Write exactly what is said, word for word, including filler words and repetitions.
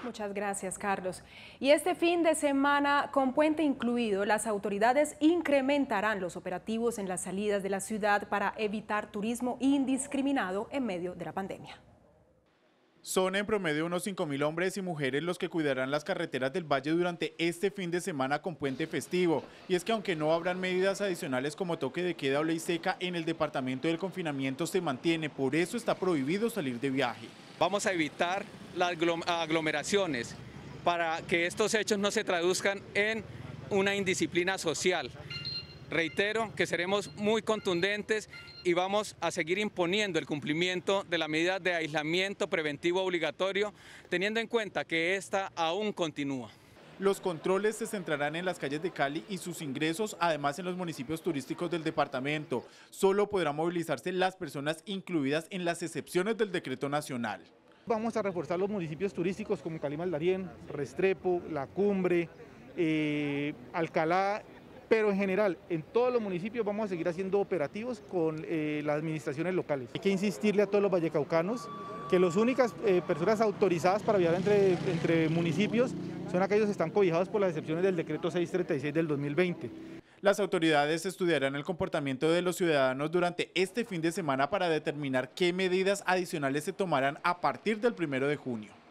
Muchas gracias, Carlos. Y este fin de semana, con puente incluido, las autoridades incrementarán los operativos en las salidas de la ciudad para evitar turismo indiscriminado en medio de la pandemia. Son en promedio unos cinco mil hombres y mujeres los que cuidarán las carreteras del Valle durante este fin de semana con puente festivo. Y es que aunque no habrán medidas adicionales como toque de queda o ley seca, en el departamento del confinamiento se mantiene, por eso está prohibido salir de viaje. Vamos a evitar las aglomeraciones para que estos hechos no se traduzcan en una indisciplina social. Reitero que seremos muy contundentes y vamos a seguir imponiendo el cumplimiento de la medida de aislamiento preventivo obligatorio, teniendo en cuenta que esta aún continúa. Los controles se centrarán en las calles de Cali y sus ingresos, además en los municipios turísticos del departamento. Solo podrán movilizarse las personas incluidas en las excepciones del decreto nacional. Vamos a reforzar los municipios turísticos como Cali-Maldarién, Restrepo, La Cumbre, eh, Alcalá, pero en general, en todos los municipios vamos a seguir haciendo operativos con eh, las administraciones locales. Hay que insistirle a todos los vallecaucanos que las únicas eh, personas autorizadas para viajar entre, entre municipios son aquellos que están cobijados por las excepciones del decreto seiscientos treinta y seis del dos mil veinte. Las autoridades estudiarán el comportamiento de los ciudadanos durante este fin de semana para determinar qué medidas adicionales se tomarán a partir del primero de junio.